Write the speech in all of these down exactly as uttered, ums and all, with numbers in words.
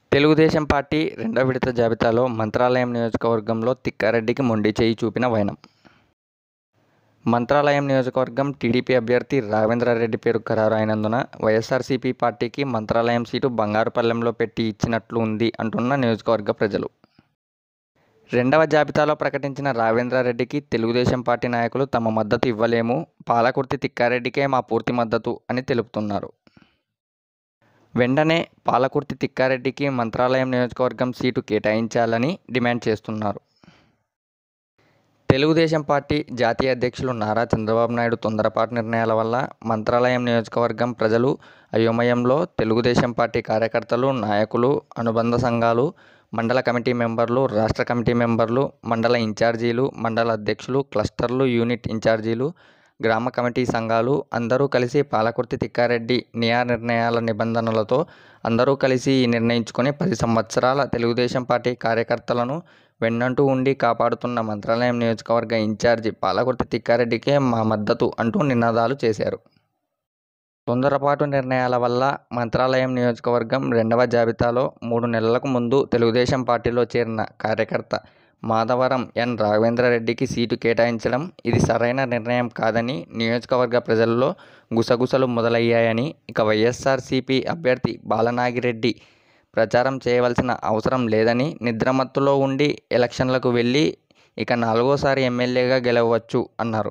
Telugu Desam party రెండో విడత జాబితాలో మంత్రాలయం నియోజకవర్గంలో తిక్కారెడ్డికి మొండి చేయి చూపిన వైనం. మంత్రాలయం నియోజకవర్గం టీడీపీ అభ్యర్థి రాఘవేంద్రారెడ్డి పేరు ఖరారు అయినందున వైఎస్ఆర్సీపీ పార్టీకి మంత్రాలయం సీటు బంగారుపల్లెంలో పెట్టి ఇచ్చినట్లు ఉంది అంటున్న నియోజకవర్గ ప్రజలు. రెండవ జాబితాలో ప్రకటించిన రాఘవేంద్రారెడ్డికి తెలుగుదేశం పార్టీ నాయకులు తమ మద్దతు ఇవ్వలేము, పాలకుర్తి తిక్కారెడ్డికే మా పూర్తి మద్దతు అని తెలుపుతున్నారు. వెంటనే పాలకుర్తి తిక్కారెడ్డికి మంత్రాలయం నియోజకవర్గం సీటు కేటాయించాలని డిమాండ్ చేస్తున్నారు. తెలుగుదేశం పార్టీ జాతీయ అధ్యక్షులు నారా చంద్రబాబు నాయుడు తొందరపాటు నిర్ణయాల వల్ల మంత్రాలయం నియోజకవర్గం ప్రజలు అయోమయంలో తెలుగుదేశం పార్టీ కార్యకర్తలు, నాయకులు, అనుబంధ సంఘాలు, మండల కమిటీ మెంబర్లు, రాష్ట్ర కమిటీ మెంబర్లు, మండల ఇన్ఛార్జీలు, మండల అధ్యక్షులు, క్లస్టర్లు, యూనిట్ ఇన్ఛార్జీలు, గ్రామ కమిటీ సంఘాలు అందరూ కలిసి పాలకుర్తి తిక్కారెడ్డి నియా నిర్ణయాల నిబంధనలతో అందరూ కలిసి నిర్ణయించుకొని పది సంవత్సరాల తెలుగుదేశం పార్టీ కార్యకర్తలను వెన్నంటూ ఉండి కాపాడుతున్న మంత్రాలయం నియోజకవర్గ ఇన్ఛార్జి పాలకుర్తి తిక్కారెడ్డికే మా మద్దతు అంటూ నినాదాలు చేశారు. తొందరపాటు నిర్ణయాల వల్ల మంత్రాలయం నియోజకవర్గం రెండవ జాబితాలో మూడు నెలలకు ముందు తెలుగుదేశం పార్టీలో చేరిన కార్యకర్త మాధవరం ఎన్ రాఘవేంద్రారెడ్డికి సీటు కేటాయించడం ఇది సరైన నిర్ణయం కాదని నియోజకవర్గ ప్రజల్లో గుసగుసలు మొదలయ్యాయని, ఇక వైఎస్ఆర్సీపీ అభ్యర్థి బాలనాగిరెడ్డి ప్రచారం చేయవలసిన అవసరం లేదని, నిద్రమత్తులో ఉండి ఎలక్షన్లకు వెళ్ళి ఇక నాలుగోసారి ఎమ్మెల్యేగా గెలవచ్చు అన్నారు.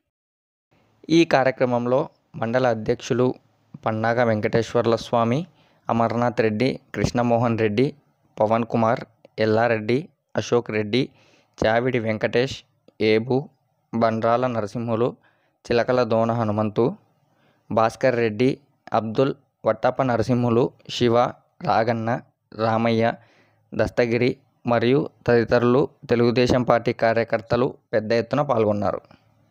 ఈ కార్యక్రమంలో మండల అధ్యక్షులు పన్నాగ వెంకటేశ్వర్ల స్వామి, అమర్నాథ్ రెడ్డి, కృష్ణమోహన్ రెడ్డి, పవన్ కుమార్, ఎల్లారెడ్డి, అశోక్ రెడ్డి, చావిడి వెంకటేష్, ఏబు, బండ్రాల నరసింహులు, చిలకల దోన హనుమంతు, భాస్కర్ రెడ్డి, అబ్దుల్, వట్టప్ప నరసింహులు, శివ, రాగన్న, రామయ్య, దస్తగిరి మరియు తదితరులు తెలుగుదేశం పార్టీ కార్యకర్తలు పెద్ద ఎత్తున పాల్గొన్నారు.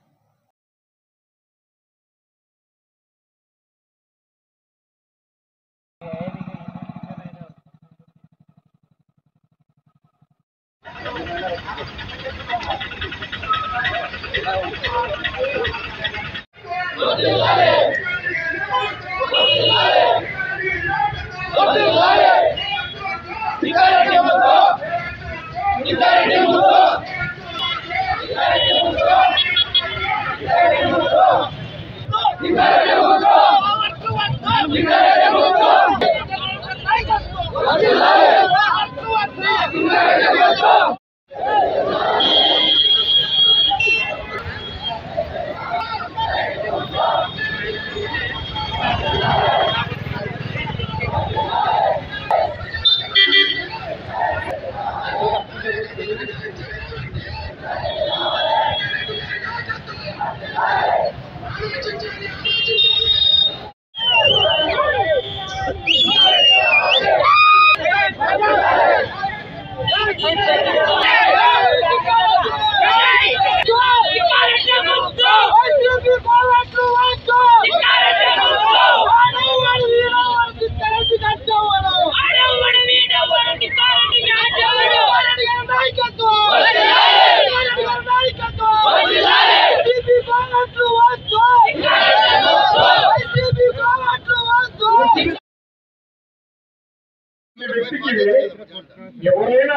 ఎవరైనా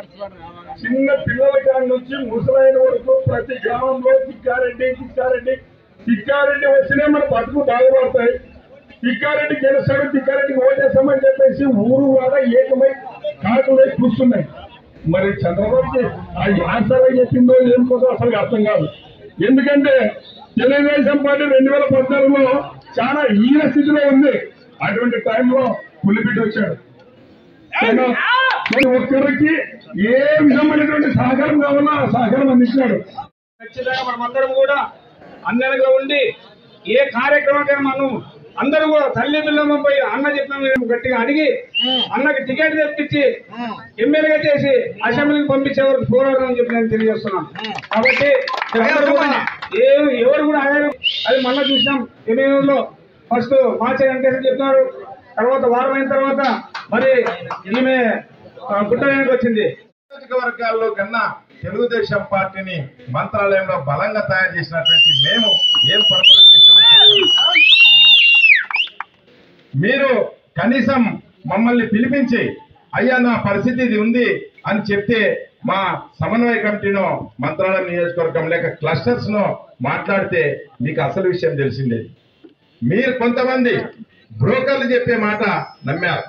చిన్న పిల్లల కాడి నుంచి ముసలైన వరకు ప్రతి గ్రామంలో తిక్కారెడ్డి తిక్కారెడ్డి తిక్కారెడ్డి వచ్చినే మన బతుకు బాగుపడతాయి. తిక్కారెడ్డి గెలుస్తాడు, తిక్కారెడ్డికి ఓటేస్తామని చెప్పేసి ఊరు కూడా ఏకమై కాకులై కూర్చున్నాయి. మరి చంద్రబాబుకి ఆ ఆన్సర్ చెప్పిందో ఏం కోసం అసలు అర్థం కాదు. ఎందుకంటే తెలుగుదేశం పార్టీ రెండు వేల పద్నాలుగులో చాలా హీన స్థితిలో ఉంది. అటువంటి టైంలో పులిపిట్టి వచ్చాడు. ఒక్కరికి ఏ విధమైనటువంటి సహకారం కావాలో ఆ సహకారం అందించినాడు. ఖచ్చితంగా మనమందరం కూడా అన్నలుగా ఉండి ఏ కార్యక్రమానికి మనం అందరూ కూడా తల్లి పిల్లలపై అన్న చెప్పిన గట్టిగా అడిగి అన్నకి టికెట్ తెప్పించి ఎమ్మెల్యేగా చేసి అసెంబ్లీకి పంపించే వరకు పోరాడమని చెప్పి నేను తెలియజేస్తున్నాను. కాబట్టి ఏ ఎవరు కూడా అడగారు. అది మొన్న చూసినాం ఎన్నికల్లో ఫస్ట్ మార్చి వెంకటేశ్వర చెప్తున్నారు, తర్వాత వారం అయిన తర్వాత మరి ఈమె గుట్టడానికి వచ్చింది. నియోజకవర్గాల్లో కన్నా తెలుగుదేశం పార్టీని మంత్రాలయంలో బలంగా తయారు చేసినటువంటి మేము ఏం పొరపాటు చేసాము? మీరు కనీసం మమ్మల్ని పిలిపించి అయ్యా నా పరిస్థితి ఇది ఉంది అని చెప్తే మా సమన్వయ కమిటీనో మంత్రాలయం నియోజకవర్గం లేక క్లస్టర్స్ నో మాట్లాడితే మీకు అసలు విషయం తెలిసిండేది. మీరు కొంతమంది బ్రోకర్లు చెప్పే మాట నమ్మారు.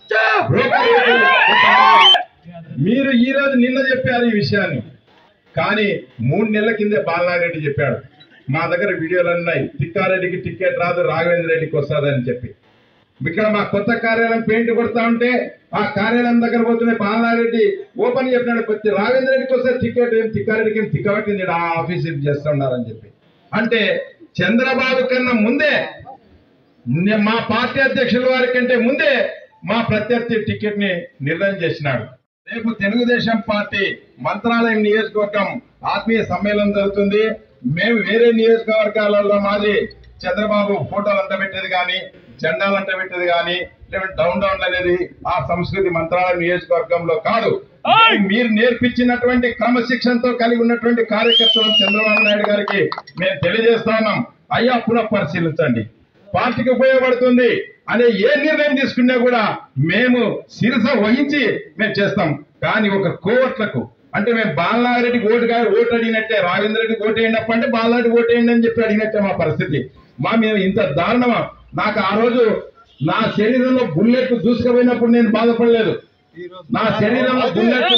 మీరు ఈ రోజు నిన్న చెప్పారు ఈ విషయాన్ని, కానీ మూడు నెలల కిందే బాలనారెడ్డి చెప్పాడు. మా దగ్గర వీడియోలు ఉన్నాయి, తిక్కారెడ్డికి టికెట్ రాదు, రాఘవేంద్ర రెడ్డికి వస్తుందని చెప్పి. ఇక్కడ మా కొత్త కార్యాలయం పెయింట్ కొడతా ఉంటే ఆ కార్యాలయం దగ్గర పోతున్న బాలనారెడ్డి ఓపెన్ చెప్పినాడు, ప్రతి రాఘవేంద్ర రెడ్డికి వస్తే టికెట్ ఏం తిక్కారెడ్డికి ఏం తిక్కబట్టింది ఆ ఆఫీస్ చేస్తూ ఉన్నారని చెప్పి. అంటే చంద్రబాబు కన్నా ముందే మా పార్టీ అధ్యక్షుల వారి కంటే ముందే మా ప్రత్యర్థి టికెట్ ని నిర్ణయం చేసినాడు. రేపు తెలుగుదేశం పార్టీ మంత్రాలయం నియోజకవర్గం ఆత్మీయ సమ్మేళనం జరుగుతుంది. మేము వేరే నియోజకవర్గాలలో మాది చంద్రబాబు ఫోటోలు అంట పెట్టేది కానీ, జెండాలు అంట పెట్టేది కానీ, లేదంటే డౌన్ డౌన్ అనేది ఆ సంస్కృతి మంత్రాలయం నియోజకవర్గంలో కాదు. మీరు నేర్పించినటువంటి క్రమశిక్షణతో కలిగి ఉన్నటువంటి కార్యకర్తలు చంద్రబాబు నాయుడు గారికి మేము తెలియజేస్తా ఉన్నాం. అయ్యా పునః పరిశీలించండి, పార్టీకి ఉపయోగపడుతుంది అనే ఏ నిర్ణయం తీసుకున్నా కూడా మేము శిరస వహించి మేము చేస్తాం. కానీ ఒక కోవట్లకు అంటే మేము బాలనారెడ్డికి ఓటు ఓటు అడిగినట్టే, రాఘవేంద్ర రెడ్డికి ఓటు వేయండి అంటే బాలనారెడ్డికి ఓటు వేయండి అని చెప్పి అడిగినట్టే మా పరిస్థితి. మా మేము ఇంత దారుణమా? నాకు ఆ రోజు నా శరీరంలో బుల్లెట్ దూసుకుపోయినప్పుడు నేను బాధపడలేదు. నా శరీరంలో బుల్లెట్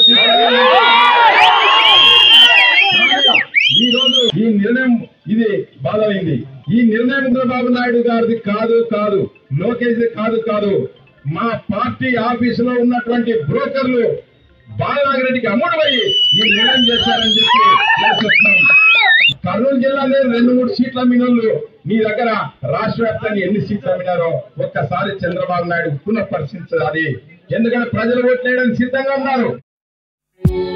ఈ రోజు ఈ నిర్ణయం ఇది బాధైంది. ఈ నిర్ణయం చంద్రబాబు నాయుడు గారిది కాదు కాదు లోకేష్ కాదు కాదు మా పార్టీ ఆఫీసులో ఉన్నటువంటి బ్రోకర్లు బాలనాగిరెడ్డికి అమ్ముడుపోయి ఈ నిర్ణయం చేశారని చెప్పి తెలుస్తున్నాం. కర్నూలు జిల్లాలో రెండు మూడు సీట్ల అమ్మినోళ్ళు మీ దగ్గర రాష్ట్ర వ్యాప్తంగా ఎన్ని సీట్లు అమ్మినారో ఒక్కసారి చంద్రబాబు నాయుడు పునః పరిశీలించాలి. ఎందుకంటే ప్రజలు ఓట్లేయడానికి సిద్ధంగా ఉన్నారు.